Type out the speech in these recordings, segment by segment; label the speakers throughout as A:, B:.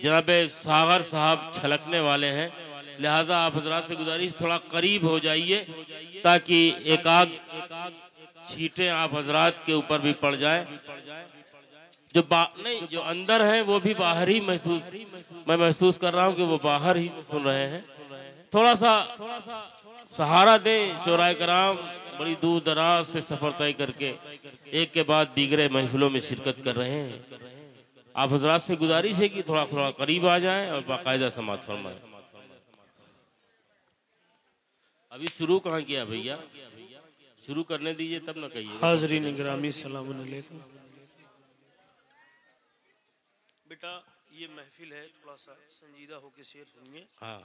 A: जनाब सागर साहब छलकने वाले हैं, लिहाजा आप हजरात से गुजारिश थोड़ा करीब हो जाइए ताकि एक आध छींटें आप हजरात के ऊपर भी पड़ जाए। जो नहीं, जो अंदर हैं वो भी बाहर ही मैं महसूस कर रहा हूँ कि वो बाहर ही सुन रहे हैं। थोड़ा सा सहारा दें शोराए कराम, बड़ी दूर दराज से सफर तय करके एक के बाद दीगरे महफिलों में शिरकत कर रहे हैं। आप हजरात से गुजारिश है कि थोड़ा थोड़ा करीब आ जाएं और बाकायदा समाअत फरमाएं। अभी शुरू कहाँ किया भैया, शुरू करने दीजिए तब ना कहिए।
B: हाज़रीन गिरामी सलाम अलैकुम। बेटा ये महफिल है, थोड़ा सा संजीदा होकर शेर सुनिए।
A: हाँ।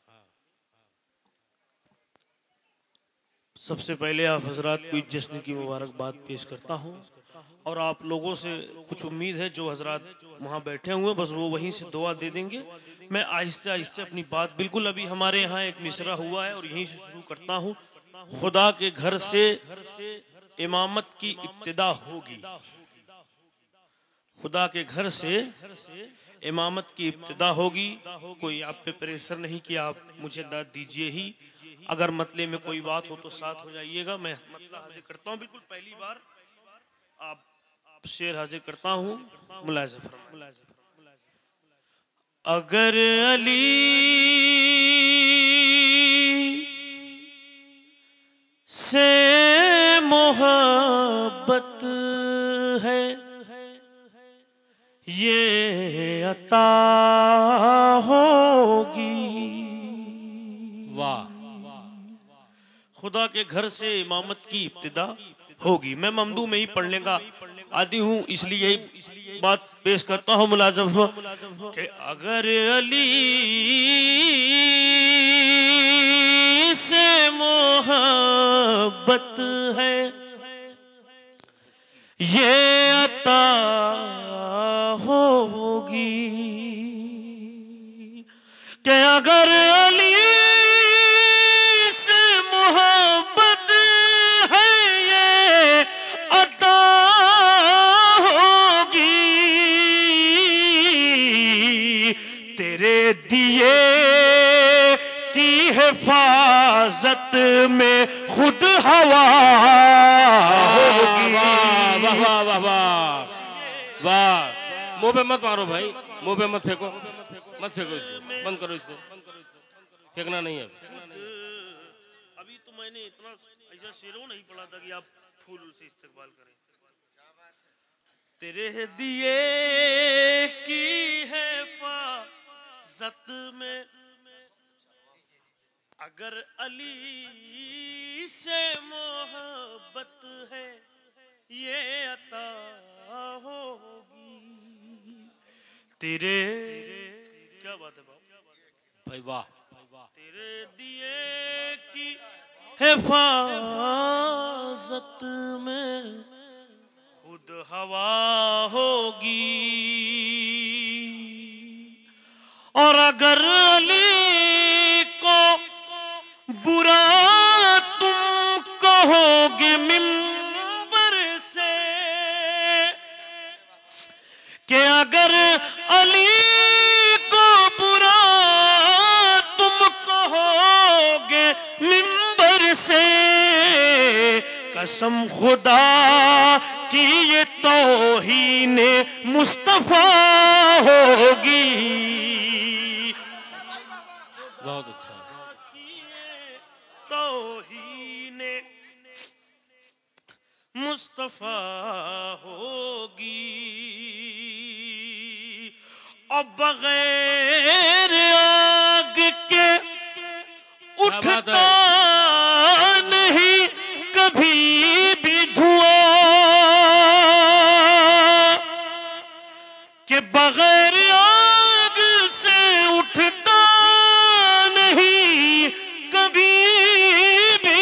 B: सबसे पहले आप हजरात को इस जश्न की मुबारकबाद पेश करता हूँ और आप लोगों से कुछ उम्मीद है, जो हजरात वहाँ बैठे हुए हैं बस वो वहीं से दुआ दे देंगे। मैं आहिस्ते आहिस्ते अपनी बात, बिल्कुल अभी हमारे यहाँ एक मिसरा हुआ है और यहीं से शुरू करता हूँ। खुदा के घर से इमामत की इब्तिदा होगी, खुदा के घर से इमामत की इब्तिदा होगी। कोई आप पे प्रेशर नहीं कि आप मुझे दाद दीजिए ही, अगर मतले में कोई बात हो तो साथ हो जाइएगा। मैं मतला हाजिर करता हूँ, बिल्कुल पहली बार आप शेर हाजिर करता हूँ, मुलाज़ा फरमाएं। अगर अली से मोहब्बत है ये अता होगी।
A: वाह,
B: खुदा के घर से इमामत की इब्तिदा होगी। मैं ममदू में ही पढ़ने का आदि हूँ, इसलिए यही बात पेश करता हूँ मुलाज़म कि अगर अली से मोहब्बत है ये अता होगी, कि अगर अली से मोहब्बत है ये अता होगी। तेरे दिए की हिफाजत में खुद हवा होगी।
A: वाह वाह वाह वाह वाह। मुंह पे मत मारो भाई, मुंह पे मत फेंको, मत फेंको इसको, बंद करो इसको, फेंकना नहीं है।
B: अभी तो मैंने इतना ऐसा शेरों नहीं पढ़ा था कि आप फूल से इस्तेकबाल करें। तेरे दिए की हिफाजत में अगर अली से मोहब्बत है ये अता होगी। तेरे क्या बात है
A: भाई, वाह।
B: तेरे दिए की हिफाजत में खुद हवा होगी। और अगर अली को बुरा तुम कहोगे मिंबर से, कि अगर अली को बुरा तुम कहोगे मिंबर से, कसम खुदा की ये तौहीन मुस्तफा होगी।
A: बहुत अच्छा।
B: तौहीन मुस्तफा होगी। और बगैर आग के उठता नहीं कभी भी धुआं, कि बगैर आग से उठता नहीं कभी भी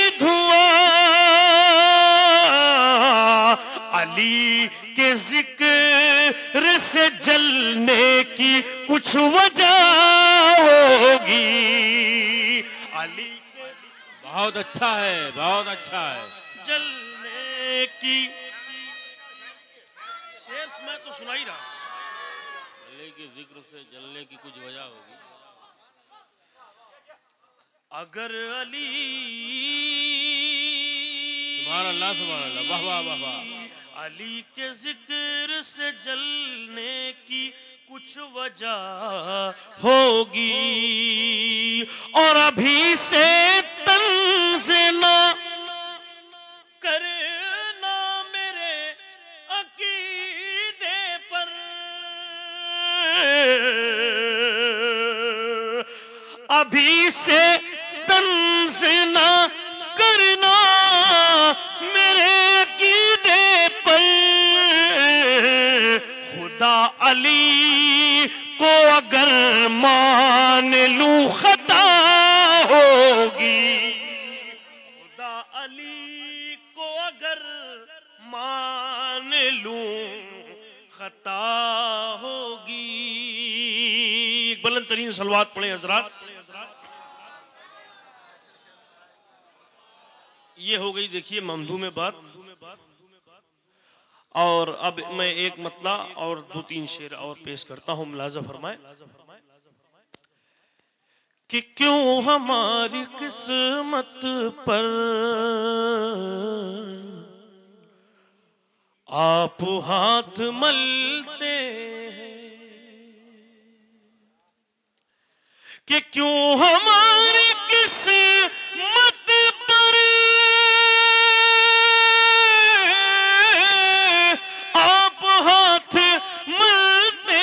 B: धुआं। अली के जिक्र से जलने की कुछ वजह होगी। अली
A: बहुत अच्छा है, बहुत अच्छा है।
B: जलने की शेर मैं तो सुना ही रहा,
A: के जिक्र से जलने की कुछ वजह होगी।
B: अगर अली
A: सुभान अल्लाह, वाह वाह वाह वाह।
B: अली के जिक्र से जलने की कुछ वजह होगी, और अभी से तंज़ ना करना मेरे अकीदे पर, अभी से तंज़ ना करना मेरे अकीदे पर। खुदा अली को अगर मान लूं खता होगी, खुदा अली को अगर मान लूं खता होगी। बुलंद तरीन सलवात पढ़े हजरात। ये हो गई देखिए ममदू में बात। और अब मैं एक मतला और 2-3 शेर और पेश करता हूँ। मुलाजा फरमाए कि क्यों हमारी किस्मत पर आप हाथ मलते हैं, कि क्यों हमारी किस्मत पर आप हाथ मलते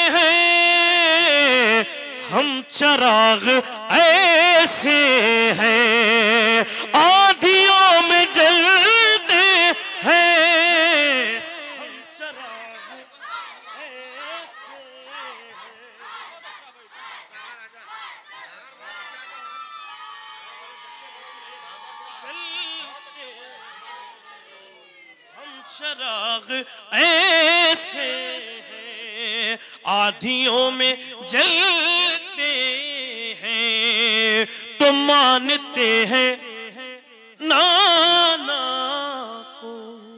B: हैं। हम चराग ऐसे हैं आधियों में जलते हैं, हम चराग चराग ऐसे हैं आधियों में जलते हैं। तो मानते हैं नाना को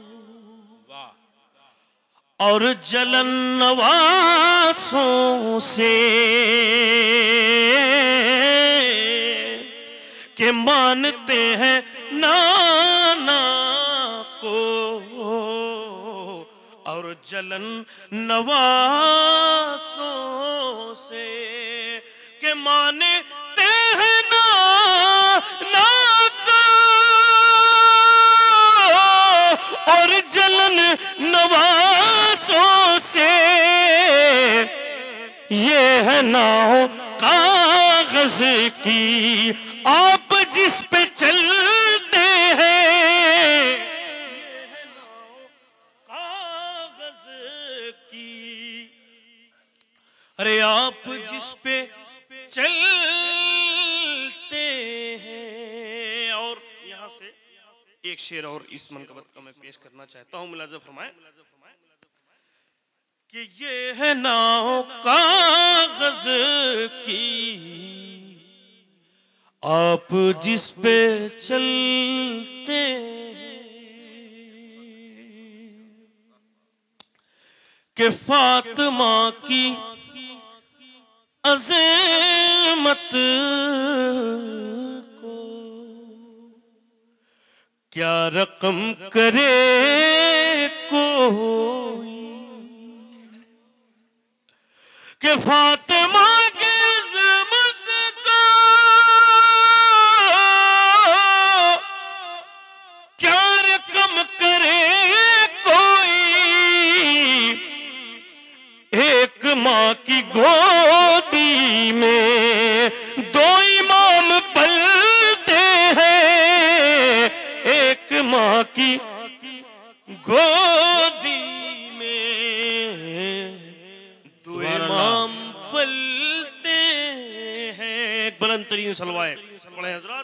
B: और जलन नवासों से, के मानते हैं नाना को और जलन नवासों से, के मानते हैं नाना को और जलन नवासों से। ये है नाव कागज की आप जिस पे चलते हैं, कागज की अरे आप जिस पे चलते हैं। और यहाँ से एक शेर और इस मनकबत का मैं पेश करना चाहता हूँ। मुलाजा फरमाए कि ये है नाव कागज की आप जिस पे चलते हैं, कि फातिमा की अज़मत को क्या रकम करे कोई, कि फातिमा की अज़मत को क्या रकम करे कोई। एक माँ की गोदी में 2 इमाम पलते हैं, एक माँ की गोदी में 2 इमाम पलते हैं। बुलंद तरीन सलवाए पढ़े हजरात।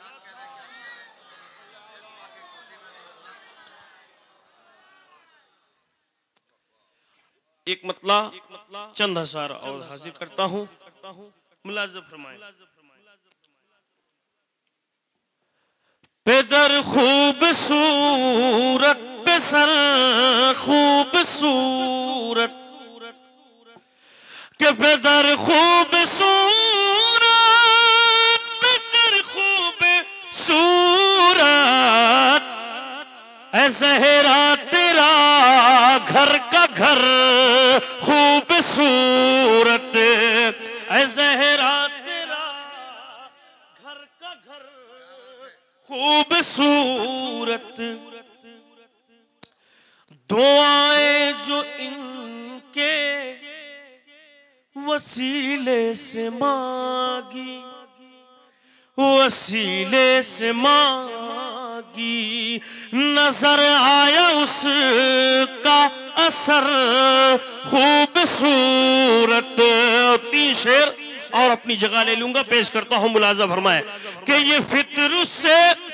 B: एक मतला चंद हज़ार और हाजिर करता हूँ। मुलाज़ा फरमाए बेदर खूबसूरत बेसर खूबसूरत के बेदर खूब सूरत, बेदर खूब सूरत, ऐ ज़हरा तेरा घर का घर खूबसूरत, ऐ ज़हरा तेरा घर का घर खूबसूरत। दुआएं जो इनके वसीले से मांगी, वसीले से मांगी, नजर आया उसका असर खूबसूरत। 3 शेर और अपनी जगह ले लूंगा, पेश करता हूं, मुलाजा फरमाए कि ये फिक्र से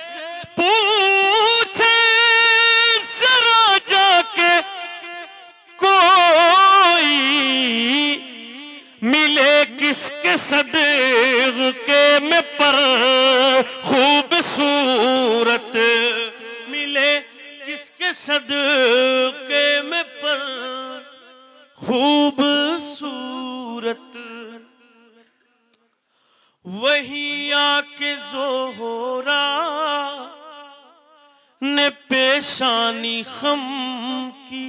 B: पूछे जरा जाके कोई, मिले किसके सदक़े में पर खूबसूरत, मिले किसके सदक़े में पर खूबसूरत। वही आके ज़ोहरा ने पेशानी खम की,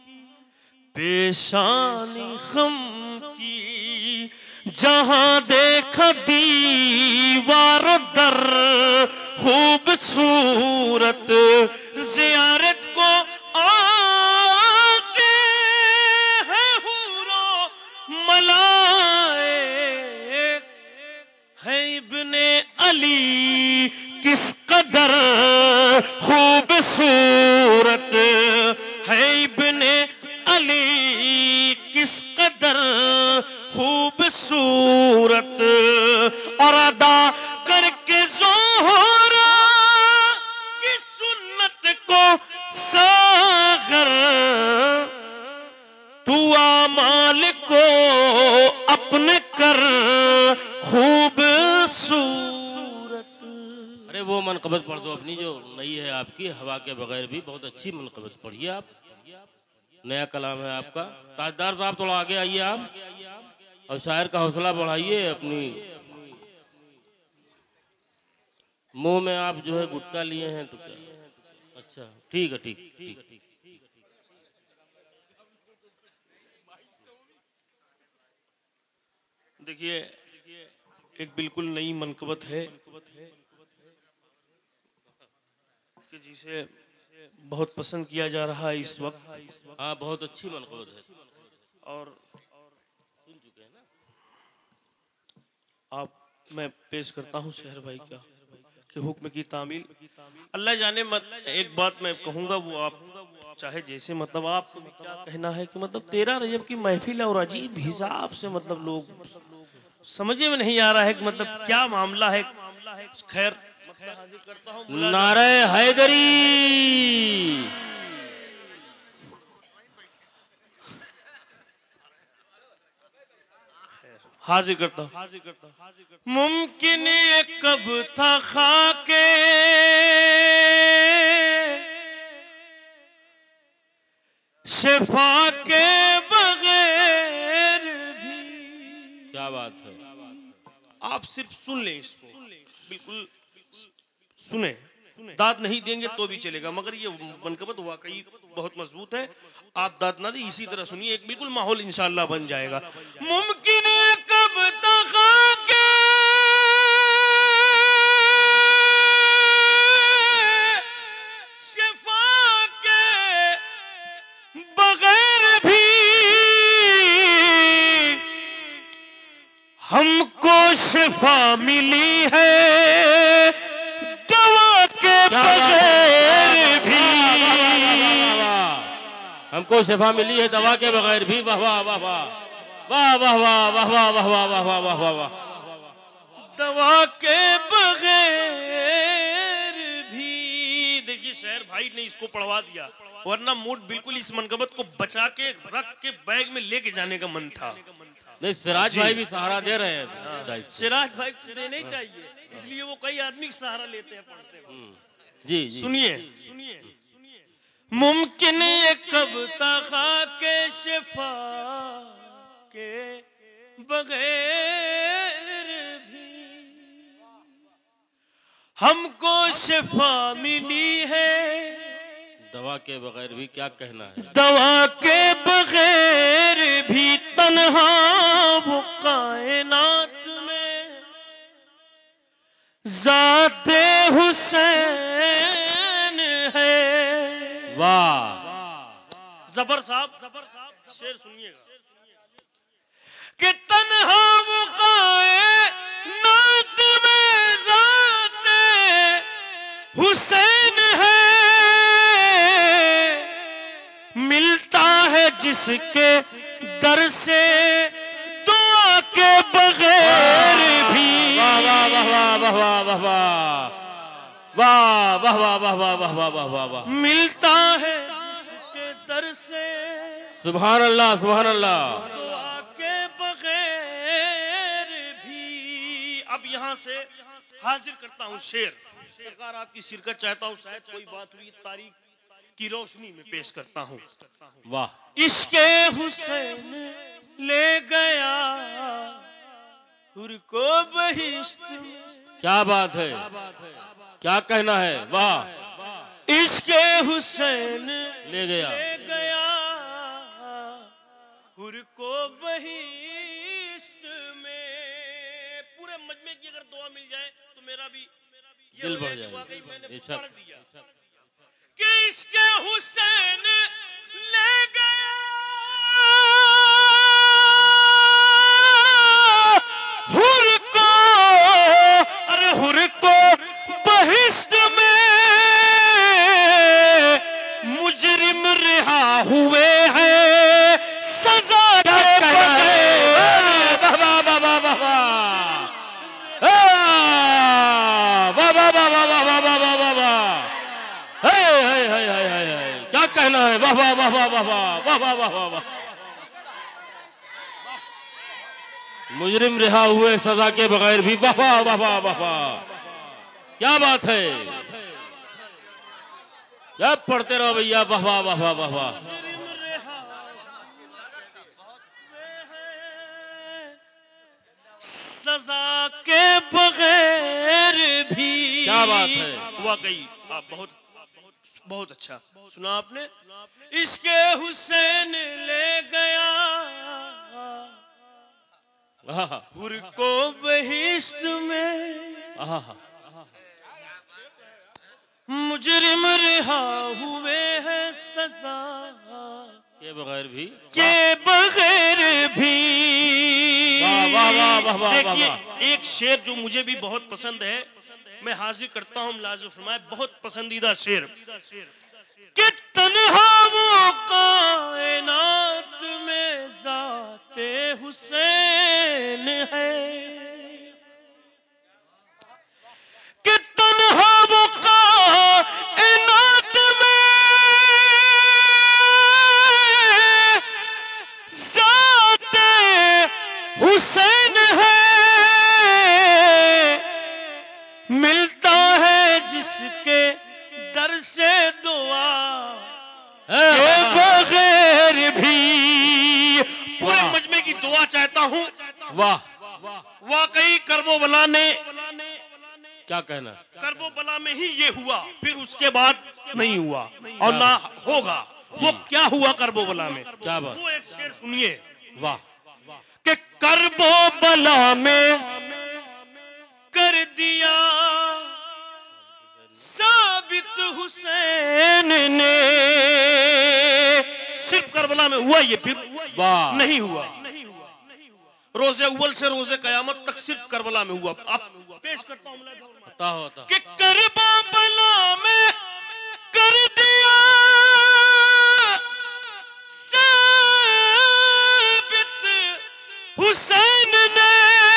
B: पेशानी खम की, जहां देखा दीवार दर खूबसूरत। ज़ियारत को आके है हूरो मलाइक, है इब्ने अली किस कदर खूबसूरत, है इब्ने अली किस कदर खूबसूरत। और अदा करके ज़ोहरा की सुन्नत को सागर, तू आमाल को अपने कर खूबसूरत।
A: अरे वो मनक़बत पढ़ दो अपनी जो नई है आपकी, हवा के बगैर भी, बहुत अच्छी मनक़बत पढ़िए आप, नया कलाम है आपका। ताजदार साहब थोड़ा आगे आइए आप, और शायर का हौसला बढ़ाइए। अपनी मुंह में आप जो है गुटखा लिए हैं तो क्या, अच्छा ठीक है, ठीक ठीक।
B: देखिए एक बिल्कुल नई मनक़बत है कि जिसे बहुत पसंद किया जा रहा है इस वक्त।
A: हाँ बहुत अच्छी मनक़बत है,
B: और
A: सुन चुके हैं ना
B: आप, मैं पेश करता हूँ शहर भाई का कि हुक्म की तामील। अल्लाह जाने मत, एक बात मैं कहूँगा, वो आप चाहे जैसे, मतलब आपको क्या कहना है कि मतलब 13 रजब की महफिल है और अजीब हिसाब से मतलब लोग समझे में नहीं आ रहा है कि मतलब क्या मामला है। खैर
A: नारे हैदरी,
B: हाजिर करता हूं। मुमकिन ये कब था खाके शिफा के बगैर भी।
A: क्या बात है,
B: आप सिर्फ सुन लें इसको, बिल्कुल सुने, दाद नहीं देंगे तो भी चलेगा, मगर ये मनक़बत वाकई बहुत मजबूत है। आप दाद ना दे, इसी तरह सुनिए, एक बिल्कुल माहौल इंशाअल्लाह बन जाएगा। मुमकिन है कब तक के शिफा के बगैर भी हमको शिफा मिली है, दवा के बगैर भी
A: हमको शिफा मिली है, दवा के बगैर भी। वाह वाह वाह वाह वाह वाह वाह वाह वाह वाह वाह वाह वाह वाह वाह,
B: दवा के बगैर भी। देखिए शहर भाई ने इसको पढ़वा दिया, वरना मूड बिल्कुल इस मनक़बत को बचा के रख के बैग में लेके जाने का मन था।
A: नहीं सिराज भाई भी सहारा दे रहे हैं,
B: सिराज भाई को देना ही चाहिए, इसलिए वो कई आदमी सहारा लेते हैं पढ़ते हैं।
A: जी जी
B: सुनिए सुनिए, मुमकिन ये कब तक के शिफा के बगैर भी हमको शिफा मिली है।
A: दवा के बगैर भी क्या कहना है,
B: दवा के बगैर भी तन्हा वो कायनात में ज़ाते हुसैन है।
A: वाह।
B: जबर साहब शेर सुनिएगा कि तन्हा वो कायनात में ज़ाते हुसैन है, मिलता है जिसके दर से दुआ के बगैर भी।
A: वाह वाह वाह वाह वाह वाह वाह वाह वाह वाह वाह वाह वाह वाह वाह वाह वाह।
B: मिलता है जिसके दर से
A: सुभान अल्लाह सुभान अल्लाह।
B: दुआ के बगैर भी। अब यहाँ से हाजिर करता हूँ शेर। सरकार आपकी शिरकत चाहता हूँ, शायद कोई बात हुई, तारीख की रोशनी में पेश करता हूँ।
A: वाह।
B: इश्के हुसैन ले गया हुर को बहिश्त में।
A: क्या बात है, क्या कहना है, वाह।
B: इश्के हुसैन
A: ले गया
B: हुर को बहिश्त में। पूरे मजमे की अगर दुआ मिल जाए तो मेरा भी ये
A: दिल
B: हो
A: भर
B: जाए कि
A: जाएगा।
B: वाकई मैंने
A: बेशक।
B: पढ़ दिया कि इश्के हुसैन ले गया हुर को, अरे हुर को बहिश्त में। मुजरिम रिहा हुए हैं सजा के बगैर।
A: वाह वाह वाह वाह वाह वाह वाह वाह वाह वाह वाह वाह वाह वाह वाह। हे हे हे हे हे हे। क्या कहना है, वाह वाह वाह वाह वाह वाह वाह वाह वाह वाह वाह। मुजरिम रिहा हुए सजा के बगैर भी, वाह वाह वाह वाह वाह वाह। क्या बात है, क्या पढ़ते रहो भैया, वाह वाह वाह वाह वाह वाह।
B: सजा के बगैर भी।
A: क्या बात है,
B: वाकई आप बहुत बहुत अच्छा सुना आपने। इसके हुसैन ले गया हुर को बहिश्त में। मुजरिम रिहा हुए हैं सजा
A: के बगैर भी,
B: के बगैर भी।
A: वाह वाह वाह वाह वाह
B: देखिए
A: वाह।
B: एक शेर जो मुझे भी बहुत पसंद है, मैं हाजिर करता हूँ, मुलाज़िम फरमाए। बहुत पसंदीदा शेर कि तन्हा वो कायनात में ज़ाते हुसैन है, कि तन्हा वो कायनात में ज़ाते हुसैन है। मिलता है जिसके दर से दुआ के बगैर भी। पूरे मजमे की दुआ चाहता हूँ।
A: वाह।
B: वाकई करबो बला ने,
A: क्या कहना,
B: करबो बला में ही ये हुआ, फिर उसके बाद नहीं हुआ और ना होगा। वो क्या हुआ करबो बला में,
A: क्या बात,
B: वो एक शेर सुनिए।
A: वाह।
B: कि करबो बला में कर दिया साबित हुसैन ने। सिर्फ करबला में हुआ ये, फिर
A: वाह।
B: नहीं हुआ। रोजे अव्वल से रोजे कयामत तक सिर्फ करबला में हुआ। अब पेश करता हूँ
A: होता होता।
B: कि करबला में कर दिया साबित हुसैन ने।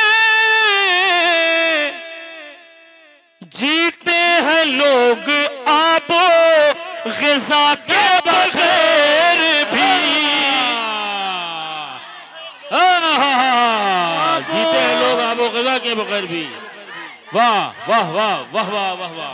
B: जीते हैं लोग आबो ग़िज़ा के बगैर भी।
A: जीते हैं लोग आबो ग़िज़ा के बगैर भी। वाह वाह वाह वाह वाह वाह वाह।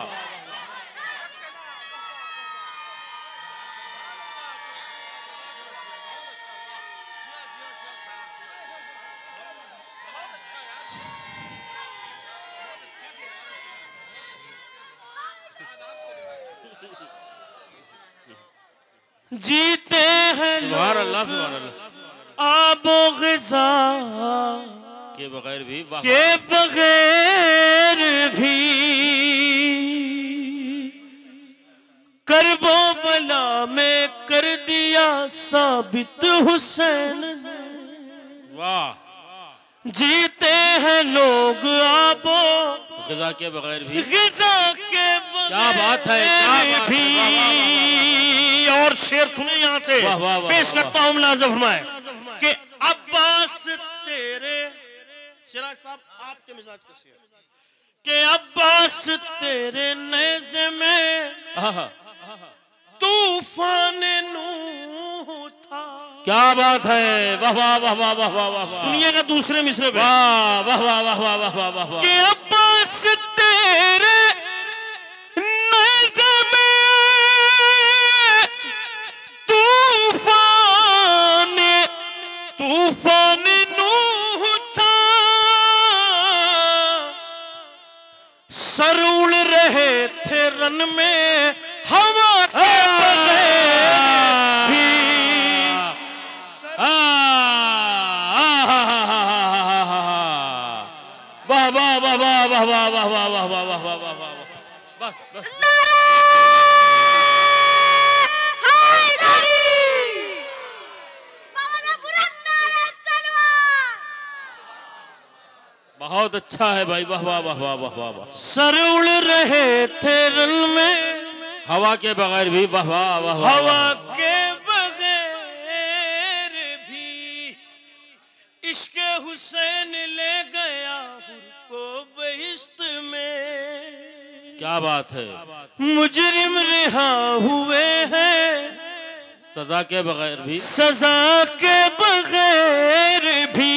B: जीते हैं
A: सुभान अल्लाह, सुभान अल्लाह।
B: आबो ग़िज़ा
A: के बगैर भी, वाह
B: के बगैर भी, करबो बला में कर दिया साबित हुसैन ने।
A: वाह।
B: जीते हैं लोग आबो
A: ग़िज़ा के बगैर भी,
B: ग़िज़ा के बगैर
A: क्या बात है, क्या बात
B: भी।
A: है, वाह, वाह, वाह,
B: और शेर सुने यहाँ से
A: वाह, वाह, वाह,
B: पेश
A: वाह,
B: करता हूँ मुलाज़िम फरमाए कि अब्बास तेरे, सिराज साहब आपके मिजाज का शेर, कि अब्बास तेरे नेज़े में
A: वाह।
B: तूफान नूह था।
A: क्या बात है, वाह वाह वाह वाह वाह वाह वाह।
B: सुनिएगा दूसरे मिसरे पे,
A: वाह वाह वाह वाह वाह वाह वाह वाह वाह।
B: कि अब्बास तेरे नेज़े में तूफान नूह था। सर उड़ रहे थे रन में हवा के बगैर भी।
A: वाह वाह वाह वाह वाह वाह वाह वाह वाह वाह वाह वाह वाह वाह। बस बस। बहुत अच्छा है भाई, वाह वाह वाह वाह वाह वाह वाह।
B: सर उड़ रहे थे रन में
A: हवा के बगैर भी, वाह वाह वाह वाह।
B: हवा के बगैर भी इश्क हुसैन ले गया को बहिश्त में।
A: क्या बात है,
B: मुजरिम रिहा हुए हैं
A: सजा के बगैर भी,
B: सजा के बगैर भी।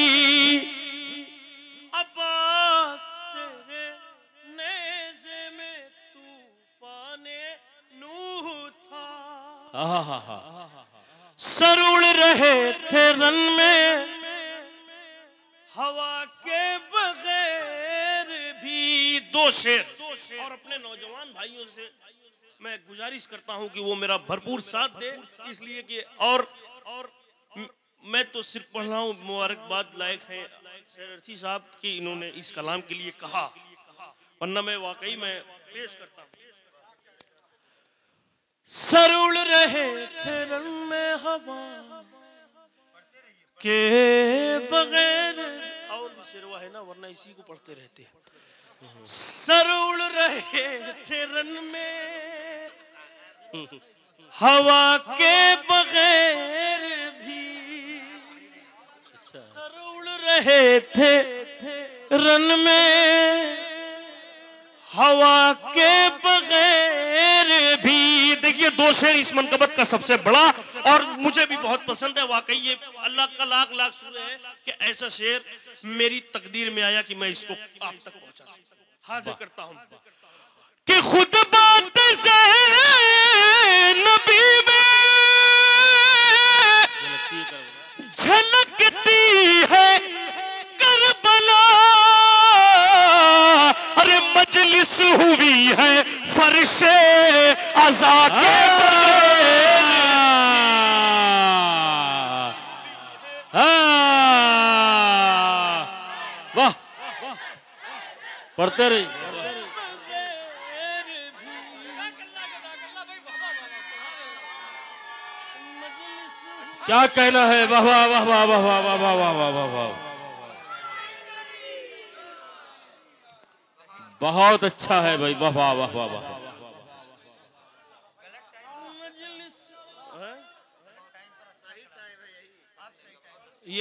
B: अब्बास तेरे नेज़े में तूफान नूह था।
A: आहा।
B: सर उड़ रहे थे रन में हवा के बगैर भी। दो शेर और अपने नौजवान भाइयों से मैं गुजारिश करता हूं कि वो मेरा भरपूर साथ दे, इसलिए कि और मैं तो सिर्फ पढ़ रहा हूँ। मुबारकबाद लायक हैं शेरसी साहब कि इन्होंने इस कलाम के लिए कहा, वरना मैं वाकई में पेश करता हूँ। सर उड़ रहे थे रन में हवा के बगैर, और भी शेरवा है ना, वरना इसी को पढ़ते रहते हैं। सर उड़ रहे थे रन में हवा के बगैर भी। सर उड़ रहे थे रन में हवा के बगैर भी। देखिए दो शेर इस मनकबत का सबसे बड़ा और मुझे भी बहुत पसंद है। वाकई ये अल्लाह का लाख लाख शुक्र है कि ऐसा शेर मेरी तकदीर में आया कि मैं इसको आप तक पहुंचा सकूं। हाजिर करता हूं कि खुद बात से नबी में झलकती है करबला। अरे मजलिस हुई है फर्शे अज़ा के
A: वाह, पढ़ते रहिए। क्या कहना है, वाह वाह वाह वाह वाह वाह वाह वाह वाह वाह वाह वाह। बहुत अच्छा है भाई, वाह वाह वाह वाह वाह।
B: ये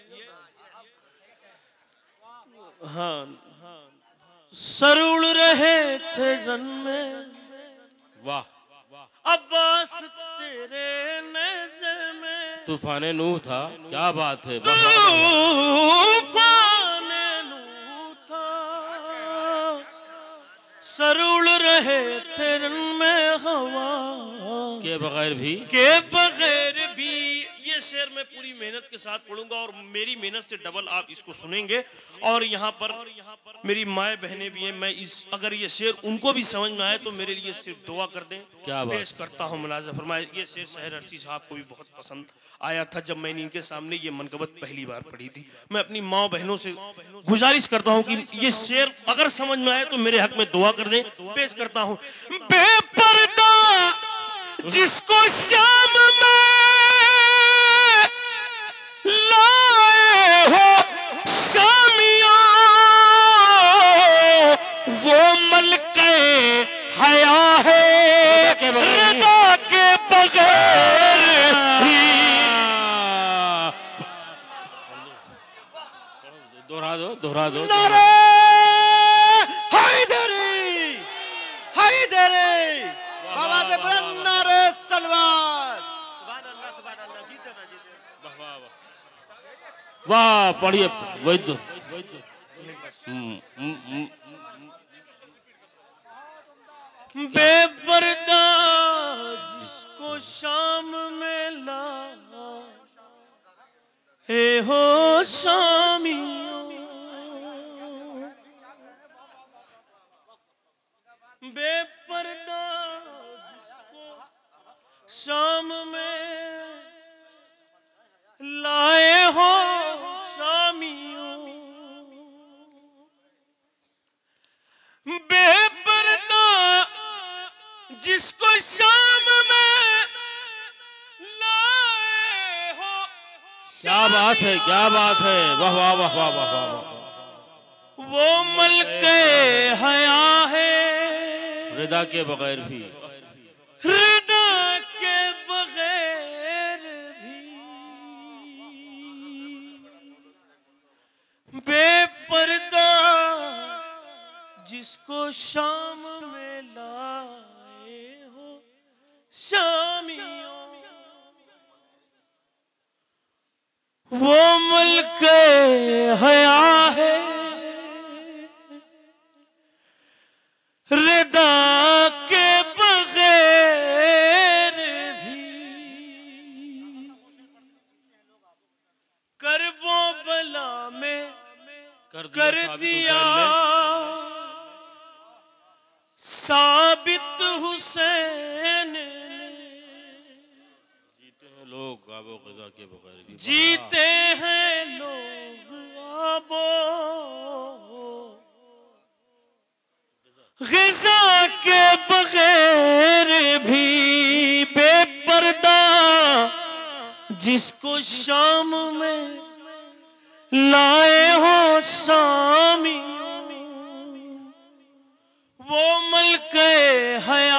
B: हाँ, सर उड़ रहे थे जन में
A: वाह।
B: अब्बास तेरे नेज़े में
A: तूफान नूह था। क्या बात है,
B: तूफान नूह था। सर उड़ रहे थे रन में हवा
A: के बगैर भी,
B: के बगैर भी। ये शेर मैं पूरी मेहनत के साथ पढ़ूंगा और मेरी मेहनत से डबल आप इसको सुनेंगे। और यहाँ पर मेरी माए बहनें भी हैं, मैं इस अगर ये शेर उनको भी समझ में आए तो मेरे लिए सिर्फ दुआ कर दें।
A: क्या बात।
B: पेश करता हूँ मुलाजा फरमाए। ये शेर शहर अर्ची साहब को भी बहुत पसंद आया था जब मैंने इनके सामने ये मनकबत पहली बार पढ़ी थी। मैं अपनी माँ बहनों से गुजारिश करता हूँ कि ये शेर अगर समझ में आए तो मेरे हक में दुआ कर दें। पेश करता हूँ। बेपर्दा जिसको शाम में लाए हो शामिया, वो मलके हया है रदा के बगैर ही।
A: दोहरा दो।
C: नारे हैदरी हैदरी आवाज़ बुलंद नारे सलवार। सुभान अल्लाह जीते ना जीते।
A: वाह पढ़िए वैद्य।
B: बेपर्दा जिसको शाम में ला हे हो शामियों, बेपर्दा जिसको शाम में लाए हो शामियों, बेपर्दा जिसको शाम में लाए हो।
A: क्या बात है, क्या बात है। वाह वाह वाह वाह वाह वाह।
B: वो मलके हया है
A: रिदा के बगैर भी,
B: रिदा के बगैर भी, बेपर्दा जिसको शाम में लाए हो शामियों, वो मलके हया है रिदा के बगैर भी, करबो बला में कर दिया साबित हुसैन ने।
A: जीते हैं लोग आबो ग़िज़ा के बगैर भी,
B: जीते हैं लोग आबो ग़िज़ा के बगैर भी, बेपर्दा जिसको शाम में लाए हो शामी, वो मलके हया